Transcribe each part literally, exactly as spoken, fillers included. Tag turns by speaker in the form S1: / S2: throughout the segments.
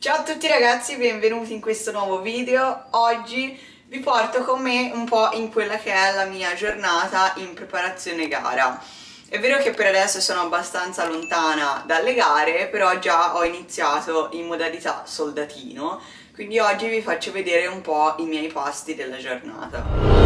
S1: Ciao a tutti ragazzi, benvenuti in questo nuovo video. Oggi vi porto con me un po' in quella che è la mia giornata in preparazione gara. È vero che per adesso sono abbastanza lontana dalle gare, però già ho iniziato in modalità soldatino, quindi oggi vi faccio vedere un po' i miei pasti della giornata.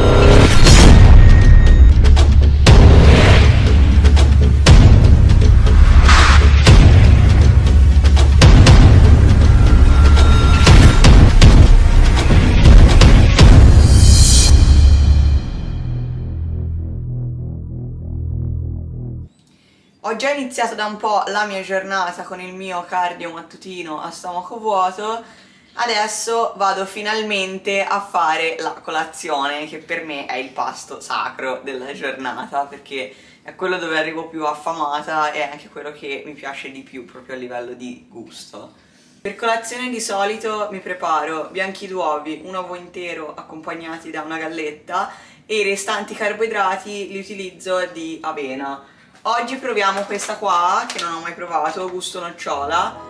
S1: Ho già iniziato da un po' la mia giornata con il mio cardio mattutino a stomaco vuoto, adesso vado finalmente a fare la colazione, che per me è il pasto sacro della giornata, perché è quello dove arrivo più affamata e è anche quello che mi piace di più proprio a livello di gusto. Per colazione di solito mi preparo bianchi d'uovi, un uovo intero accompagnati da una galletta e i restanti carboidrati li utilizzo di avena. Oggi proviamo questa qua, che non ho mai provato, gusto nocciola.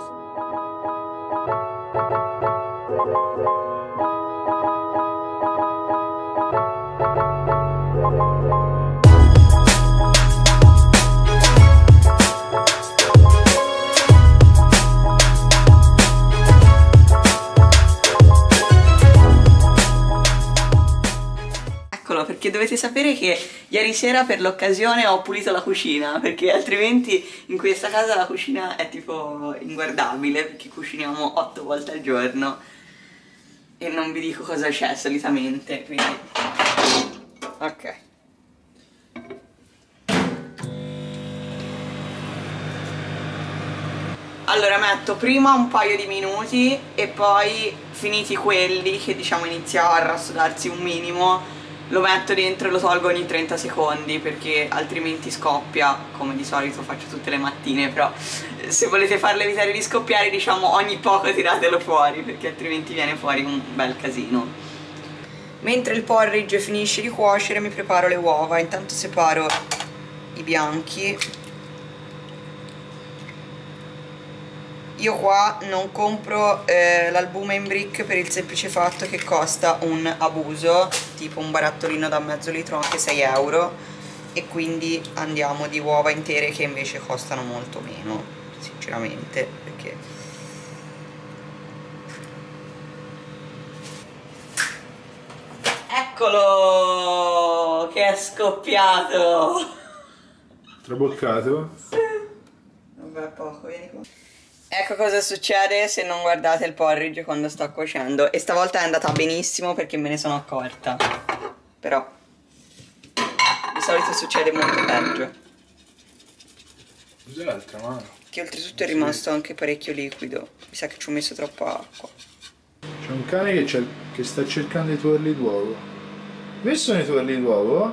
S1: Perché dovete sapere che ieri sera per l'occasione ho pulito la cucina, perché altrimenti in questa casa la cucina è tipo inguardabile, perché cuciniamo otto volte al giorno e non vi dico cosa c'è solitamente, quindi ok. Allora metto prima un paio di minuti e poi, finiti quelli che diciamo inizia a rassodarsi un minimo, lo metto dentro e lo tolgo ogni trenta secondi, perché altrimenti scoppia, come di solito faccio tutte le mattine. Però se volete farlo evitare di scoppiare, diciamo ogni poco tiratelo fuori, perché altrimenti viene fuori un bel casino. Mentre il porridge finisce di cuocere mi preparo le uova. Intanto separo i bianchi. Io qua non compro eh, l'albume in brick per il semplice fatto che costa un abuso, tipo un barattolino da mezzo litro anche sei euro, e quindi andiamo di uova intere che invece costano molto meno, sinceramente, perché eccolo che è scoppiato.
S2: Traboccato?
S1: Sì. Vabbè, poco, vieni qua. Ecco cosa succede se non guardate il porridge quando sto cuocendo. E stavolta è andata benissimo perché me ne sono accorta. Però di solito succede molto peggio.
S2: Cos'è l'altra mano?
S1: Che oltretutto è rimasto anche parecchio liquido. Mi sa che ci ho messo troppa acqua.
S2: C'è un cane che, che sta cercando i tuorli d'uovo. Dove sono i tuorli d'uovo?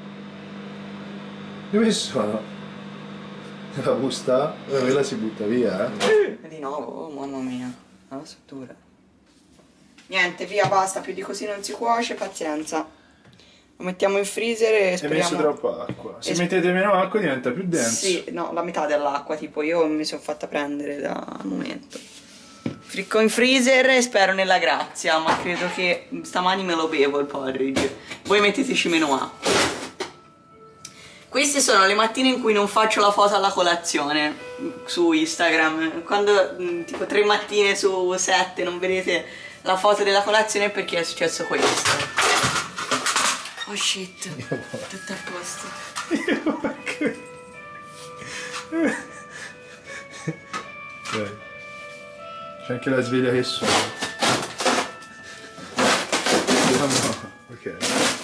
S2: Dove sono? La busta? Quella si butta via, eh?
S1: Di nuovo, oh mamma mia, la struttura. Niente, via, basta, più di così non si cuoce, pazienza. Lo mettiamo in freezer e speriamo...
S2: Hai messo troppa acqua. Se mettete meno acqua diventa più denso.
S1: Sì, no, la metà dell'acqua, tipo io mi sono fatta prendere da momento. Fricco in freezer e spero nella grazia, ma credo che stamani me lo bevo il porridge. Voi metteteci meno acqua. Queste sono le mattine in cui non faccio la foto alla colazione su Instagram. Quando tipo tre mattine su sette non vedete la foto della colazione, perché è successo questo. Oh shit, tutto a posto.
S2: C'è anche la sveglia che suona. No, no. Ok.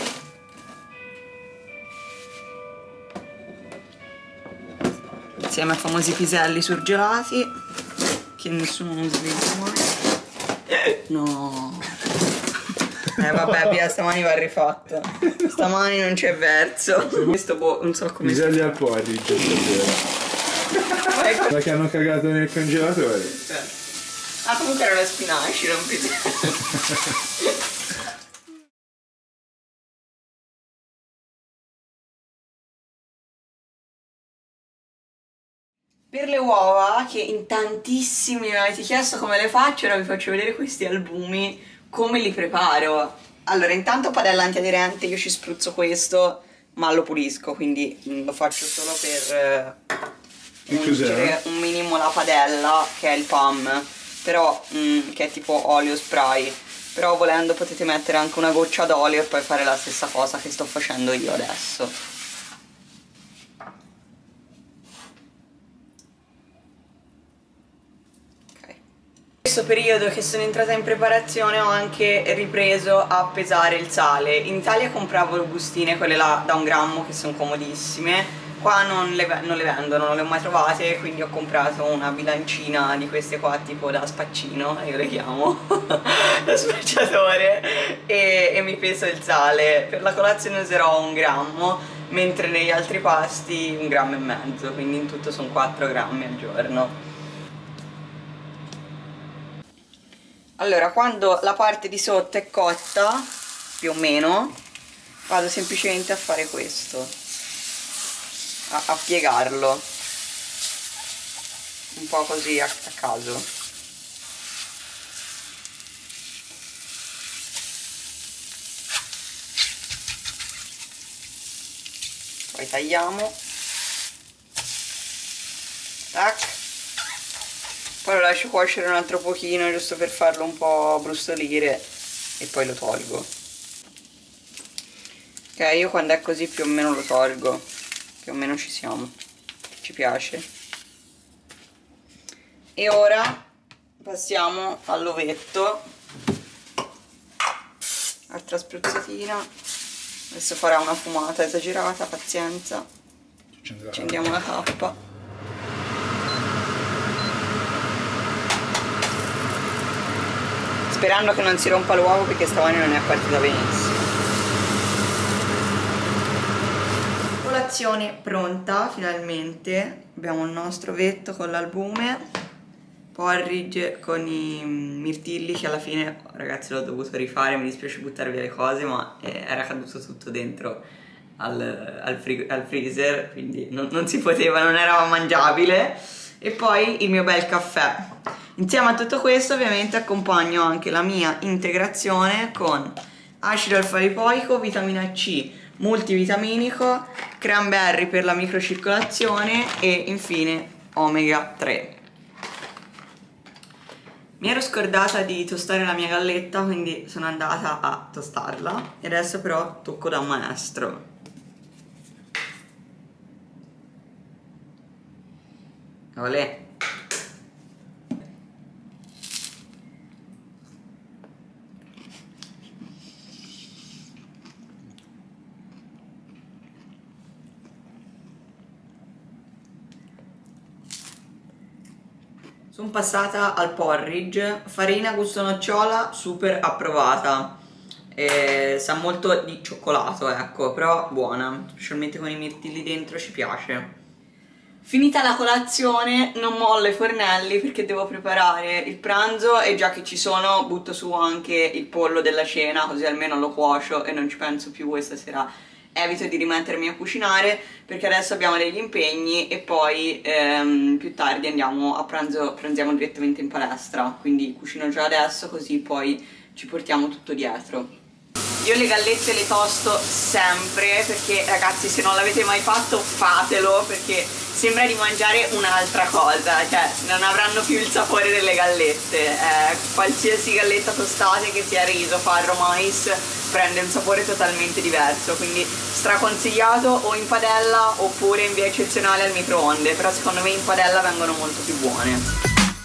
S1: Insieme a famosi piselli surgelati che nessuno non sveglia mai. No. Eh vabbè, via, stamani va rifatto. Stamani non c'è verso. Questo boh, non so come.
S2: Piselli al porridge,
S1: Ecco.
S2: ma che hanno cagato nel congelatore.
S1: Ah, comunque era la spinaci, non pisello. Per le uova, che in tantissimi mi avete chiesto come le faccio, ora vi faccio vedere questi albumi, come li preparo. Allora, intanto padella antiaderente, io ci spruzzo questo, ma lo pulisco, quindi lo faccio solo per eh, ungere un minimo la padella, che è il P A M, però mm, che è tipo olio spray. Però volendo potete mettere anche una goccia d'olio e poi fare la stessa cosa che sto facendo io adesso. In questo periodo che sono entrata in preparazione ho anche ripreso a pesare il sale. In Italia compravo le bustine, quelle là da un grammo, che sono comodissime. Qua non le, non le vendono, non le ho mai trovate, quindi ho comprato una bilancina di queste qua tipo da spaccino, io le chiamo, da spacciatore, e, e mi peso il sale. Per la colazione userò un grammo, mentre negli altri pasti un grammo e mezzo, quindi in tutto sono quattro grammi al giorno. Allora, quando la parte di sotto è cotta, più o meno, vado semplicemente a fare questo, a, a piegarlo, un po' così a, a caso. Poi tagliamo, tac. Poi lo lascio cuocere un altro pochino, giusto per farlo un po' brustolire, e poi lo tolgo. Ok, io quando è così più o meno lo tolgo, più o meno ci siamo, ci piace. E ora passiamo all'ovetto, altra spruzzatina, adesso farà una fumata esagerata, pazienza, accendiamo la cappa. Sperando che non si rompa l'uovo, perché stavolta non è partita benissimo. Colazione pronta, finalmente. Abbiamo il nostro ovetto con l'albume, porridge con i mirtilli, che alla fine, ragazzi, l'ho dovuto rifare, mi dispiace buttare via le cose, ma eh, era caduto tutto dentro al, al, al freezer, quindi non, non si poteva, non era mangiabile. E poi il mio bel caffè. Insieme a tutto questo ovviamente accompagno anche la mia integrazione con acido alfa-lipoico, vitamina C, multivitaminico, cranberry per la microcircolazione e infine omega tre. Mi ero scordata di tostare la mia galletta, quindi sono andata a tostarla e adesso però tocco da un maestro. Olè. Sono passata al porridge, farina gusto nocciola, super approvata, e sa molto di cioccolato, ecco, però buona, specialmente con i mirtilli dentro ci piace. Finita la colazione non mollo i fornelli perché devo preparare il pranzo, e già che ci sono butto su anche il pollo della cena, così almeno lo cuocio e non ci penso più, questa sera evito di rimettermi a cucinare perché adesso abbiamo degli impegni e poi ehm, più tardi andiamo a pranzo, pranziamo direttamente in palestra, quindi cucino già adesso così poi ci portiamo tutto dietro. Io le gallette le tosto sempre perché, ragazzi, se non l'avete mai fatto fatelo, perché sembra di mangiare un'altra cosa, cioè non avranno più il sapore delle gallette. Eh, qualsiasi galletta tostata, che sia riso, farro, mais, prende un sapore totalmente diverso, quindi straconsigliato o in padella oppure in via eccezionale al microonde, però secondo me in padella vengono molto più buone.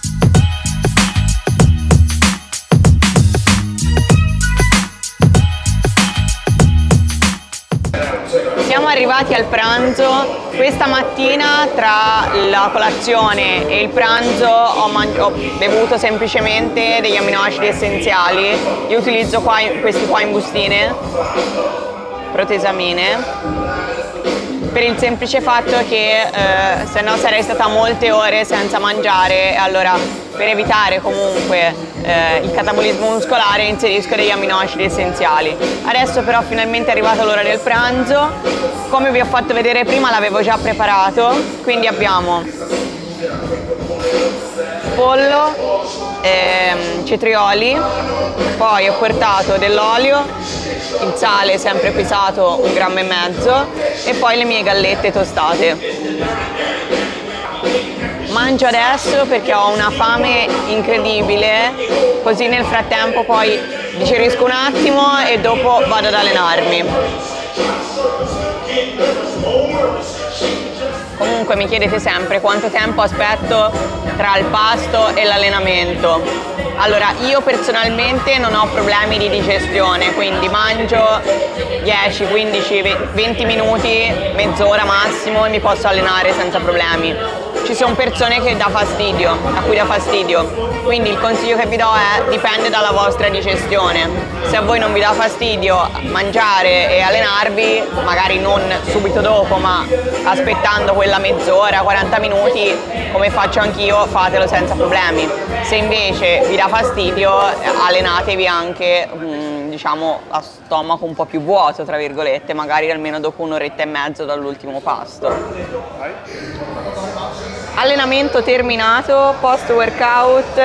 S1: Siamo arrivati al pranzo. Questa mattina tra la colazione e il pranzo ho, ho bevuto semplicemente degli amminoacidi essenziali. Io utilizzo qua, questi qua in bustine, protesamine, per il semplice fatto che eh, se no sarei stata molte ore senza mangiare, e allora per evitare comunque eh, il catabolismo muscolare inserisco degli amminoacidi essenziali. Adesso però finalmente è arrivata l'ora del pranzo. Come vi ho fatto vedere prima l'avevo già preparato, quindi abbiamo pollo, ehm, cetrioli, poi ho portato dell'olio, il sale sempre pesato un grammo e mezzo e poi le mie gallette tostate. Mangio adesso perché ho una fame incredibile, così nel frattempo poi digerisco un attimo e dopo vado ad allenarmi. Comunque mi chiedete sempre quanto tempo aspetto tra il pasto e l'allenamento. Allora, io personalmente non ho problemi di digestione, quindi mangio dieci, quindici, venti minuti, mezz'ora massimo e mi posso allenare senza problemi. Ci sono persone che dà fastidio, a cui dà fastidio, quindi il consiglio che vi do è dipende dalla vostra digestione. Se a voi non vi dà fastidio mangiare e allenarvi, magari non subito dopo, ma aspettando quella mezz'ora, quaranta minuti, come faccio anch'io, fatelo senza problemi. Se invece vi dà fastidio, allenatevi anche, diciamo, a stomaco un po' più vuoto, tra virgolette, magari almeno dopo un'oretta e mezzo dall'ultimo pasto. Allenamento terminato, post workout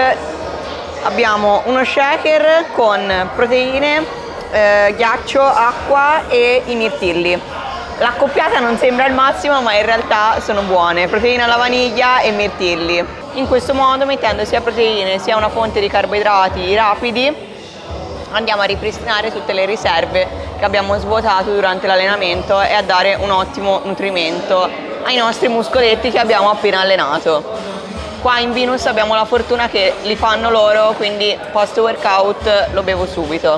S1: abbiamo uno shaker con proteine, eh, ghiaccio, acqua e i mirtilli. L'accoppiata non sembra il massimo, ma in realtà sono buone, proteine alla vaniglia e mirtilli. In questo modo, mettendo sia proteine sia una fonte di carboidrati rapidi, andiamo a ripristinare tutte le riserve che abbiamo svuotato durante l'allenamento e a dare un ottimo nutrimento ai nostri muscoletti che abbiamo appena allenato. Qua in Venus abbiamo la fortuna che li fanno loro, quindi post workout lo bevo subito.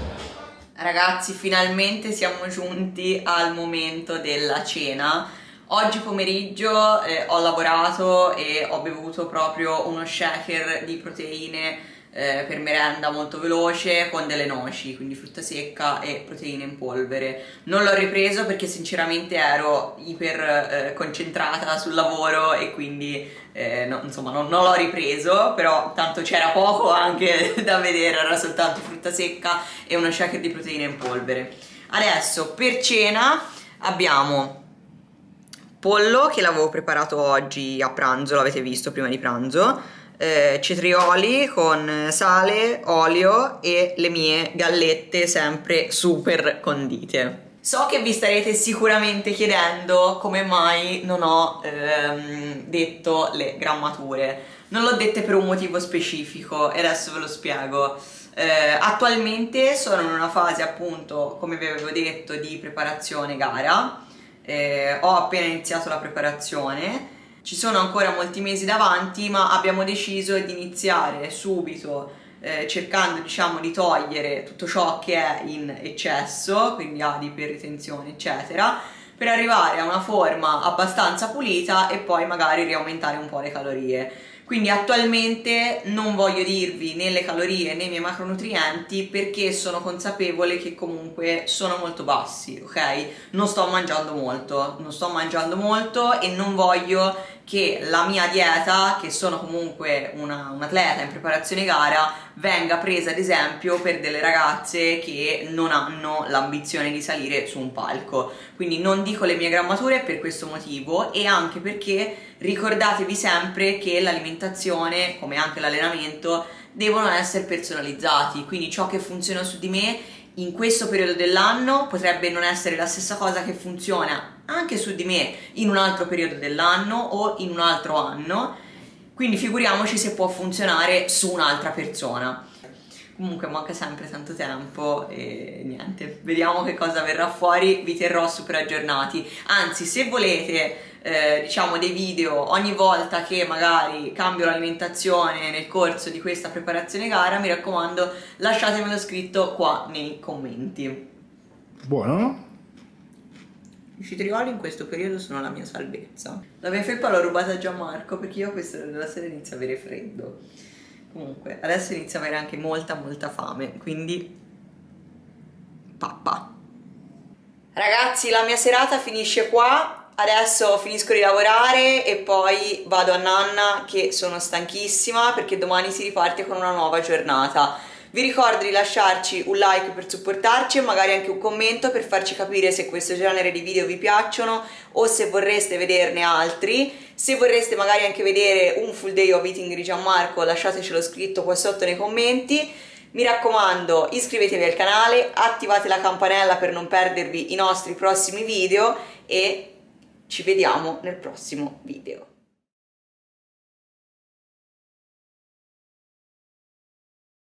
S1: Ragazzi, finalmente siamo giunti al momento della cena. Oggi pomeriggio eh, ho lavorato e ho bevuto proprio uno shaker di proteine eh, per merenda molto veloce con delle noci, quindi frutta secca e proteine in polvere. Non l'ho ripreso perché sinceramente ero iper eh, concentrata sul lavoro e quindi eh, no, insomma non, non l'ho ripreso, però tanto c'era poco anche da vedere, era soltanto frutta secca e uno shaker di proteine in polvere. Adesso per cena abbiamo pollo che l'avevo preparato oggi a pranzo, l'avete visto prima di pranzo, eh, cetrioli con sale, olio e le mie gallette sempre super condite. So che vi starete sicuramente chiedendo come mai non ho ehm, detto le grammature. Non l'ho dette per un motivo specifico e adesso ve lo spiego. Eh, attualmente sono in una fase, appunto, come vi avevo detto, di preparazione gara. Eh, ho appena iniziato la preparazione, ci sono ancora molti mesi davanti, ma abbiamo deciso di iniziare subito eh, cercando, diciamo, di togliere tutto ciò che è in eccesso, quindi adipe, ritenzione eccetera, per arrivare a una forma abbastanza pulita e poi magari riaumentare un po' le calorie. Quindi attualmente non voglio dirvi né le calorie né i miei macronutrienti perché sono consapevole che comunque sono molto bassi, ok? Non sto mangiando molto, non sto mangiando molto e non voglio che la mia dieta, che sono comunque una, un atleta in preparazione gara, venga presa ad esempio per delle ragazze che non hanno l'ambizione di salire su un palco. Quindi non dico le mie grammature per questo motivo e anche perché ricordatevi sempre che l'alimentazione, come anche l'allenamento, devono essere personalizzati, quindi ciò che funziona su di me in questo periodo dell'anno potrebbe non essere la stessa cosa che funziona anche su di me in un altro periodo dell'anno o in un altro anno, quindi figuriamoci se può funzionare su un'altra persona. Comunque manca sempre tanto tempo e niente, vediamo che cosa verrà fuori, vi terrò super aggiornati. Anzi, se volete eh, diciamo dei video ogni volta che magari cambio l'alimentazione nel corso di questa preparazione gara, mi raccomando lasciatemelo scritto qua nei commenti.
S2: Buono, no?
S1: I cetrioli in questo periodo sono la mia salvezza. La mia felpa l'ho rubata a Gianmarco perché io a questa ora della sera inizio a avere freddo. Comunque adesso inizio a avere anche molta molta fame, quindi pappa. Ragazzi, la mia serata finisce qua, adesso finisco di lavorare e poi vado a nanna che sono stanchissima perché domani si riparte con una nuova giornata. Vi ricordo di lasciarci un like per supportarci e magari anche un commento per farci capire se questo genere di video vi piacciono o se vorreste vederne altri. Se vorreste magari anche vedere un full day of eating di Gianmarco, lasciatecelo scritto qua sotto nei commenti. Mi raccomando, iscrivetevi al canale, attivate la campanella per non perdervi i nostri prossimi video e ci vediamo nel prossimo video.